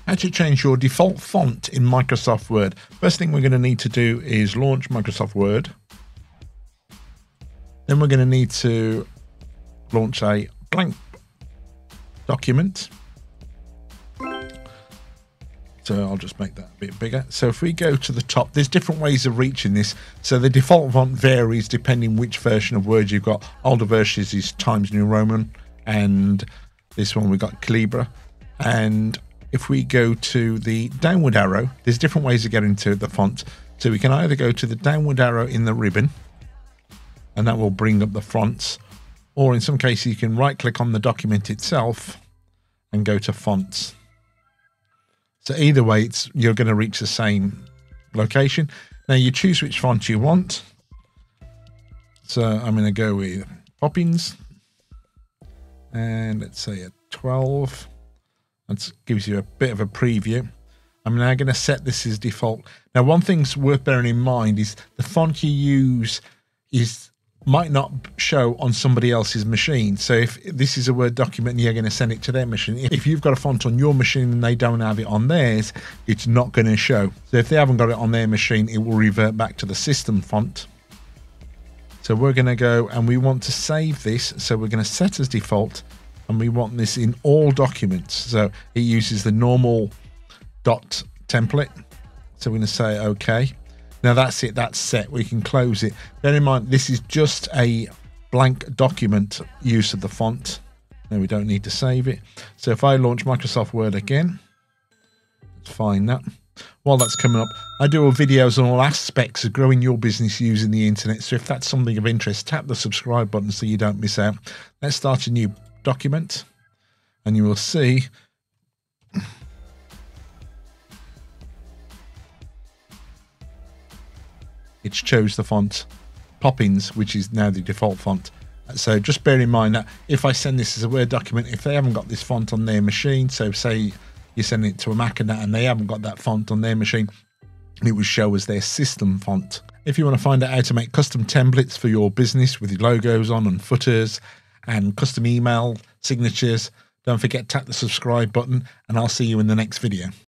How to change your default font in Microsoft Word. First thing we're going to need to do is launch Microsoft Word. Then we're going to need to launch a blank document. So I'll just make that a bit bigger. So if we go to the top, there's different ways of reaching this. So the default font varies depending which version of Word you've got. Older versions is Times New Roman, and this one we got Calibra. And if we go to the downward arrow, there's different ways of getting to the font. So we can either go to the downward arrow in the ribbon, and that will bring up the fonts, or in some cases you can right click on the document itself and go to fonts. So either way, you're going to reach the same location. Now you choose which font you want. So I'm going to go with Poppins, and let's say a 12. That gives you a bit of a preview. I'm now going to set this as default. Now, one thing's worth bearing in mind is the font you use might not show on somebody else's machine. So if this is a Word document and you're going to send it to their machine, if you've got a font on your machine and they don't have it on theirs, it's not going to show. So if they haven't got it on their machine, it will revert back to the system font. So we're going to go and we want to save this. So we're going to set as default, and we want this in all documents. So it uses the Normal.dotm template. So we're going to say OK. Now that's it, that's set. We can close it. Bear in mind, this is just a blank document use of the font. Now we don't need to save it. So if I launch Microsoft Word again, let's find that. While that's coming up, I do videos on all aspects of growing your business using the internet. So if that's something of interest, tap the subscribe button so you don't miss out. Let's start a new document, and you will see it chose the font Poppins, which is now the default font. So just bear in mind that if I send this as a Word document, if they haven't got this font on their machine, so say you send it to a Mac and that, and they haven't got that font on their machine, it will show as their system font. If you want to find out how to make custom templates for your business with your logos on and footers and custom email signatures, don't forget to tap the subscribe button, and I'll see you in the next video.